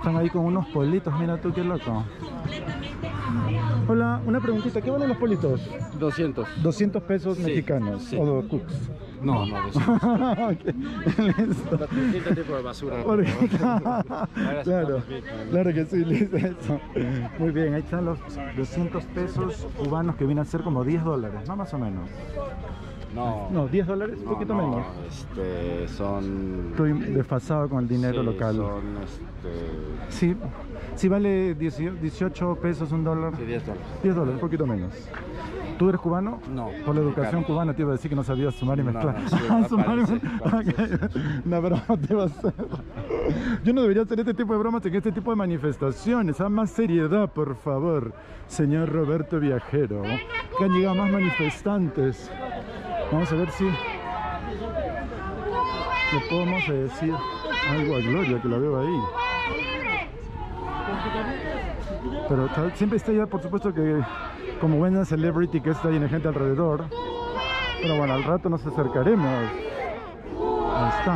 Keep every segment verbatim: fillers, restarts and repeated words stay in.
Están ahí con unos politos, mira tú qué loco. Hola, una preguntita, ¿qué valen los politos? doscientos. doscientos pesos Sí, mexicanos, sí. o dos cooks. No, no, doscientos. Okay, listo. Distinto tipo de basura. Porque- Ahora claro, estamos bien. claro que sí, listo, eso. Muy bien, ahí están los doscientos pesos cubanos que vienen a ser como diez dólares, ¿no? Más o menos. No, No, diez dólares, un no, poquito no, menos. Este, son... Estoy desfasado con el dinero sí, local. Son, este... Sí, sí vale dieciocho pesos, un dólar. Sí, diez dólares. diez dólares, un poquito menos. ¿Tú eres cubano? No. Por la educación Claro. cubana te iba a decir que no sabías sumar y No, mezclar. no, sí, Ah, sumar y parece, mezclar. parece, Ok. Una broma te iba a hacer. Yo no debería hacer este tipo de bromas en este tipo de manifestaciones. A más seriedad, por favor, señor Roberto Viajero. Que han llegado más manifestantes. Vamos a ver si le podemos decir algo a Gloria, que la veo ahí. Pero tal- siempre está ya, por supuesto que como buena celebrity que está llena de gente alrededor. Pero bueno, al rato nos acercaremos. Ahí está.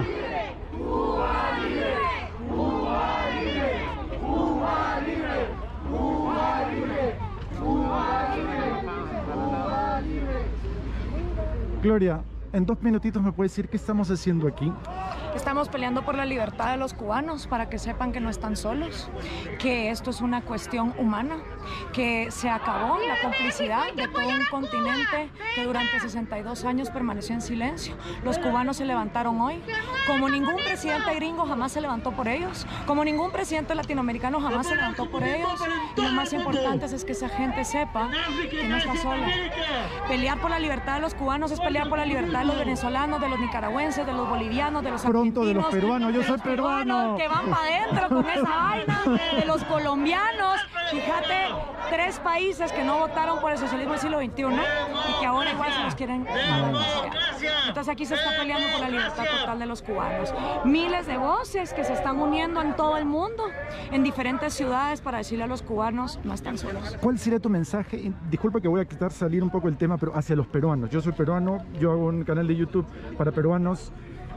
Gloria, en dos minutitos me puedes decir qué estamos haciendo aquí. Estamos peleando por la libertad de los cubanos para que sepan que no están solos, que esto es una cuestión humana, que se acabó la complicidad de todo un continente que durante sesenta y dos años permaneció en silencio. Los cubanos se levantaron hoy, como ningún presidente gringo jamás se levantó por ellos, como ningún presidente latinoamericano jamás se levantó por ellos. Y lo más importante es que esa gente sepa que no está sola. Pelear por la libertad de los cubanos es pelear por la libertad de los venezolanos, de los nicaragüenses, de los bolivianos, de los Pronto de los argentinos, peruanos, yo de soy los peruano. peruanos que van para adentro con esa vaina, de los colombianos. Fíjate, tres países que no votaron por el socialismo del siglo veintiuno y que ahora igual se los quieren negociar. Entonces aquí se está peleando por la libertad total de los cubanos. Miles de voces que se están uniendo en todo el mundo, en diferentes ciudades, para decirle a los cubanos, no están solos. ¿Cuál sería tu mensaje? Y disculpa que voy a quitar salir un poco el tema, pero hacia los peruanos. Yo soy peruano, yo hago un canal de YouTube para peruanos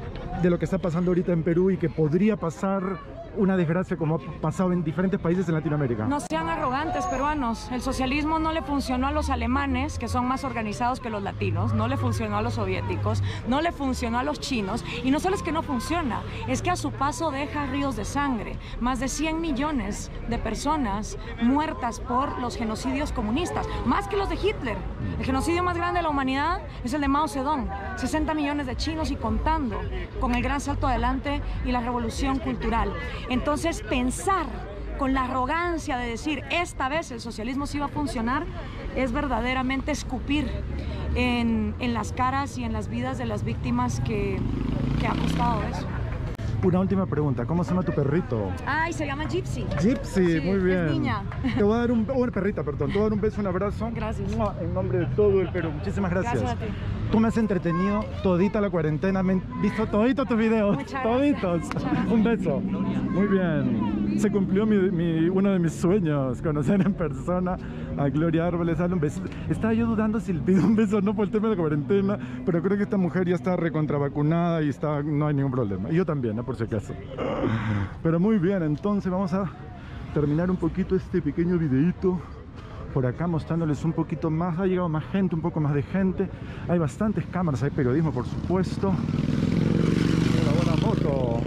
de lo que está pasando ahorita en Perú y que podría pasar una desgracia como ha pasado en diferentes países en Latinoamérica. No sean arrogantes, peruanos. El socialismo no le funcionó a los alemanes, que son más organizados que los latinos, no le funcionó a los soviéticos, no le funcionó a los chinos, y no solo es que no funciona, es que a su paso deja ríos de sangre. Más de cien millones de personas muertas por los genocidios comunistas, más que los de Hitler. El genocidio más grande de la humanidad es el de Mao Zedong, sesenta millones de chinos y contando, con el gran salto adelante y la revolución cultural. Entonces, pensar con la arrogancia de decir esta vez el socialismo sí va a funcionar es verdaderamente escupir en, en las caras y en las vidas de las víctimas que, que ha costado eso. Una última pregunta, ¿cómo se llama tu perrito? Ay, se llama Gypsy. Gypsy, Sí, muy bien. es niña. Te voy a dar un, oh, perrita, perdón, te voy a dar un beso, un abrazo. Gracias. ¡Mua! En nombre de todo el Perú, muchísimas gracias. Gracias a ti. Tú me has entretenido todita la cuarentena, me he visto toditos tus videos, Muchas toditos. gracias. Muchas gracias. Un beso. Muy bien. Se cumplió mi, mi- uno de mis sueños, conocer en persona a Gloria Árboles, darle un beso. Estaba yo dudando si le pido un beso o no por el tema de la cuarentena, pero creo que esta mujer ya está recontravacunada y está, no hay ningún problema. Y yo también, ¿eh? Por si acaso. Pero muy bien, entonces vamos a terminar un poquito este pequeño videito por acá mostrándoles un poquito más. Ha llegado más gente, un poco más de gente. Hay bastantes cámaras, hay periodismo, por supuesto. Una buena moto.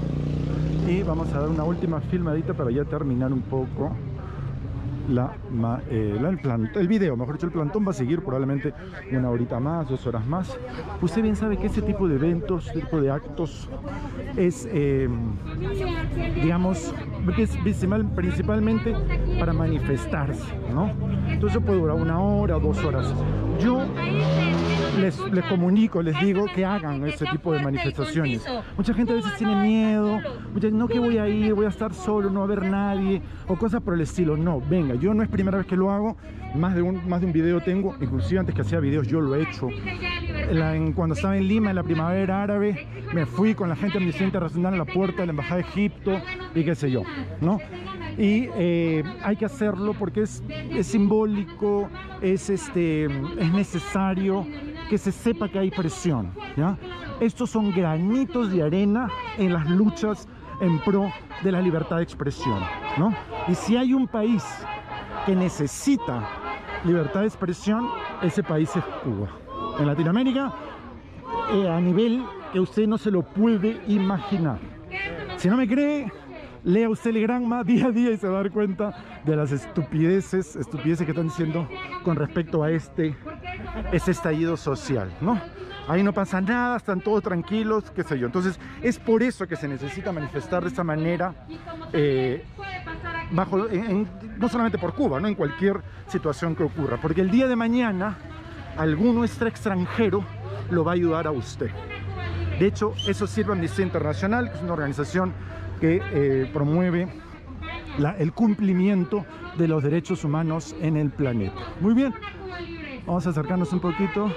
Y vamos a dar una última filmadita para ya terminar un poco la, ma- eh, la- el, plan- el video, mejor dicho, el plantón va a seguir probablemente una horita más, dos horas más. Usted bien sabe que ese tipo de eventos, este tipo de actos es, eh, digamos, es principal- principalmente para manifestarse, ¿no? Entonces puede durar una hora o dos horas. Yo les, les comunico, les digo que hagan ese tipo de manifestaciones. Mucha gente a veces tiene miedo, mucha, no que voy a ir, voy a estar solo, no va a haber nadie, o cosas por el estilo. No, venga, yo no es primera vez que lo hago, más de un, más de un video tengo, inclusive antes que hacía videos yo lo he hecho. En la- en- cuando estaba en Lima en la primavera árabe, me fui con la gente de Amnistía Internacional a la puerta de la Embajada de Egipto y qué sé yo, ¿no? Y eh, hay que hacerlo porque es, es simbólico, es, este, es necesario que se sepa que hay presión, ¿ya? Estos son granitos de arena en las luchas en pro de la libertad de expresión, ¿no? Y si hay un país que necesita libertad de expresión, ese país es Cuba. En Latinoamérica, eh, a nivel que usted no se lo puede imaginar. Si no me cree, lea usted el Granma día a día y se va a dar cuenta de las estupideces, estupideces que están diciendo con respecto a este, este estallido social, ¿no? Ahí no pasa nada, están todos tranquilos, qué sé yo. Entonces, es por eso que se necesita manifestar de esta manera, eh, bajo, en, en, no solamente por Cuba, ¿no? En cualquier situación que ocurra. Porque el día de mañana, algún nuestro extranjero lo va a ayudar a usted. De hecho, eso sirve a Amnistía Internacional, que es una organización que eh, promueve la, el cumplimiento de los derechos humanos en el planeta. Muy bien, vamos a acercarnos un poquito.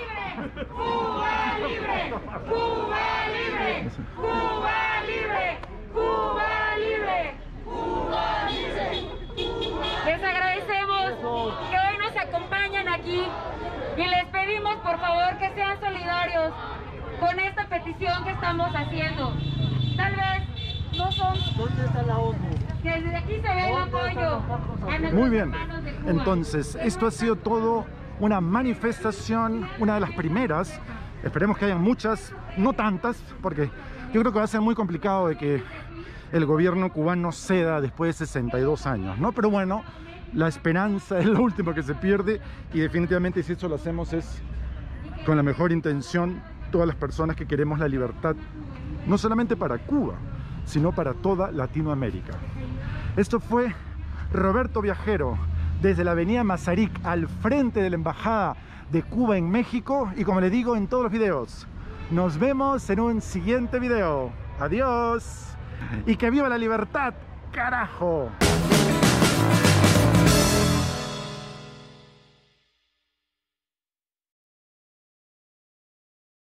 ¡Cuba libre! ¡Cuba libre! ¡Cuba libre! ¡Cuba libre! ¡Cuba libre! Les agradecemos que hoy nos acompañan aquí y les pedimos por favor que sean solidarios con esta petición que estamos haciendo. Tal vez no son... ¿Dónde está la ONU? Que desde aquí se ve el apoyo a nuestros Muy bien, hermanos de Cuba. entonces esto ha sido todo una manifestación, una de las primeras. Esperemos que hayan muchas, no tantas, porque yo creo que va a ser muy complicado de que el gobierno cubano ceda después de sesenta y dos años, ¿no? Pero bueno, la esperanza es lo último que se pierde y definitivamente si eso lo hacemos es con la mejor intención, todas las personas que queremos la libertad, no solamente para Cuba, sino para toda Latinoamérica. Esto fue Roberto Viajero, desde la avenida Mazarik, al frente de la Embajada de Cuba en México. Y como les digo en todos los videos, nos vemos en un siguiente video. Adiós. Y que viva la libertad, carajo.